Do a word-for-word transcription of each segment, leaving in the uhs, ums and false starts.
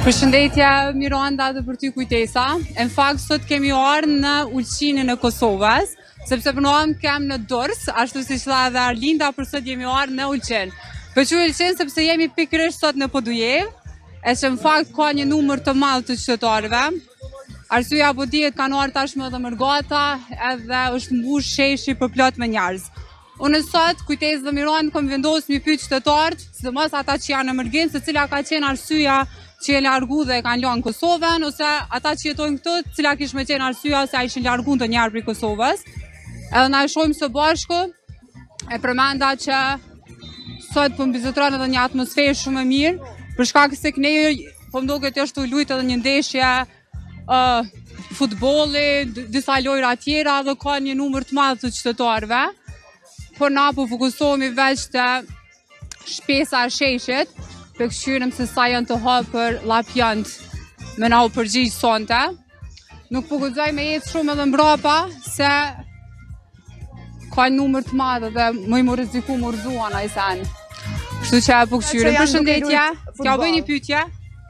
Përshëndetje Miranda dhe për ty kujtesa. Në fakt sot kemi ardhur në Ulqinin e Kosovës, sepse punohem kem në Durrës, ashtu siç tha edhe Arlinda, për sot jemi ardhur në Ulqin. Për çu Ulqin sepse jemi pikërisht sot në Podujev, e që në fakt ka një numër të madh të qytetarëve. Arsyeja po dihet kanë ardhur tashmë edhe Mërgata, edhe është mbush sheshi për plot me njerëz. Unë sot kujtesë dhe Miranda kam vendosur mi pyet qytetarët, sidomos ata që janë në Mërgin, se cila ka qenë arsyeja që e largu dhe e kanë lënë Kosovën, ose ata që jetojnë këtu, cila kish me qenë arsyeja se a ishin largu të njerë për Kosovës. Edhe na e shohim së bashku, e përmenda që sot po mbizotron edhe një atmosferë shumë e mirë, për shkak se ne po mduket është u luajtur edhe një ndeshje uh, futbolli, disa lojra tjera dhe ka një numër të madh të qytetarëve. Por na po fokusohemi veç te shpesa e sheshit, për këshyrëm se sa janë të hapër lapjant me na u përgjigj sonte. Nuk po guxoj me jetë shumë edhe mbrapa, se ka një numër të madh dhe më i më rreziku më rëzuan ai sen. Kështu që po këshyrëm. Përshëndetje, t'ja bëj një pyetje.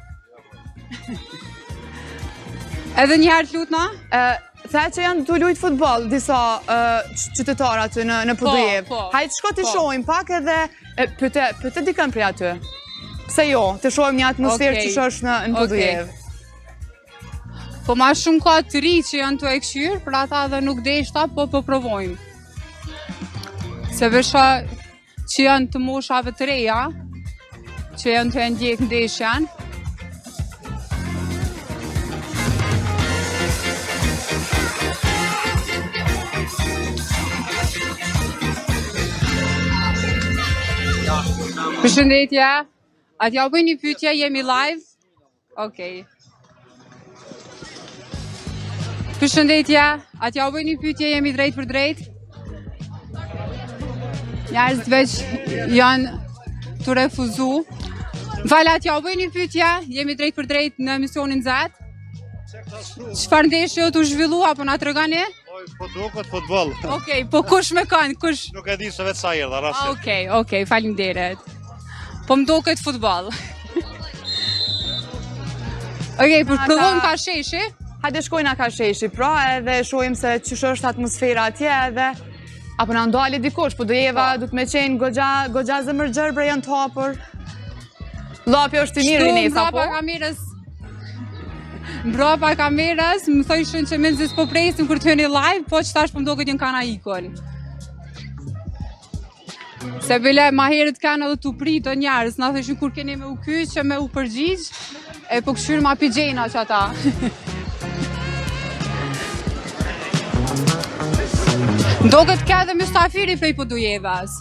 Edhe një herë lutna? Tha që janë të lujtë futbol, disa qytetarë aty në Podujev. Hajtë shko të shohim pak edhe pyete dikën prej aty. Pse jo, të shohim një atmosferë që është në Podujev. Po ma shumë ka të ri që janë të e këshyrë, për ata dhe nuk deshta, po po provojmë. Se vesha që janë të moshave të reja, që janë të e ndjek ndeshjen. Përshëndetje, atë ja u bëj një pyetje, jemi live? Okej. Përshëndetje, atë ja u bëj një pyetje, jemi drejt për drejt? Njerëzit veç janë të refuzu. M'fal, atë ja u bëj një pyetje, jemi drejt për drejt në emisionin Z. Çfarë ndeshje u zhvillu apo na tregoni? Po duket futboll. Okej, po kush me kanë, kush? Nuk e di se vetë sa erdha rasti. Okej, okej, faleminderit. Po më duket futboll. Okej, për provojmë ka sheshi. Hajde shkojna ka sheshi, pra edhe shohim se ç'është është atmosfera atje edhe apo na ndali dikush, Podujeva duke me qenë goxha goxha zemërgjerbre janë të hapur. Llapi është i mirë Rinesa, po. Mbrapa kamerës. Mbrapa kamerës, më thoshin që mëndzis po presim kur të hyni live, po që tash po më duket një kana ikon. Se bile ma herët kanë edhe t'u pritë njerës, na thëshin kur keni me u kyç që me u përgjigj, e po këshyrë ma pigjena që ata. Ndoket ka edhe mystafiri prej Podujevës.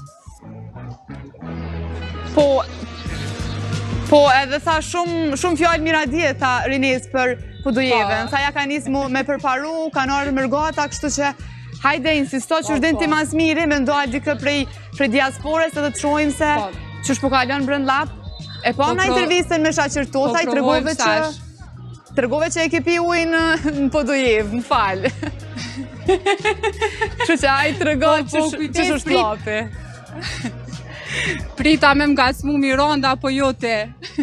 Po, po edhe tha shumë shumë fjalë mira dje tha Rines për Podujevën, sa ja ka nisë me përparu, kanë ardhur Mërgata, kështu që hajde insisto që është din ti mas miri, me ndoha dikë prej diaspores edhe të shohim se që është po kalon brënd lap. E po na intervistën me Shaqir Tota, i tregove që tregove që e ke pi ujnë në Podujev, më falë. Kështu që ai tregon që është lapi. Prita me mga smu Miranda, po jote.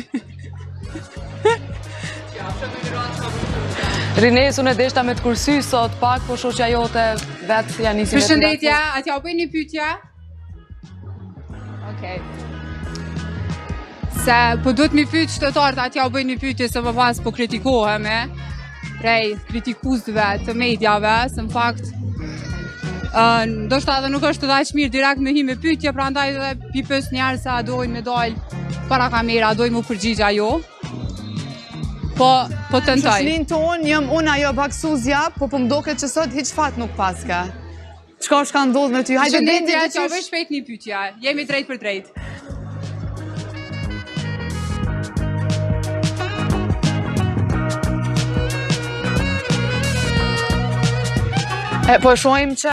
Rines, unë e deshta me të kursy sot pak, po shoqja jote vetë si janë nisi me të nga. Përshëndetje, atë ja u bëj një pyetje? Okej. Se po duhet mi pyet qytetarët, atë ja u bëj një pyetje se më pas po kritikohemi prej kritikuzve të medjave, se në fakt ndoshta edhe nuk është të daq mirë direkt me hi me pyetje, prandaj edhe pipës njerë se a dojnë me dalë para kamera, a dojnë mu përgjigja jo. Po, po të ndaj. Shushlin të unë, jëm unë ajo baksuzja, po po mdoket që sot hiq fat nuk paska. Qka është ka ndodhë me ty? Hajde bendi që që vesh shpejt një pytja, jemi drejt për drejt. E, po shohim që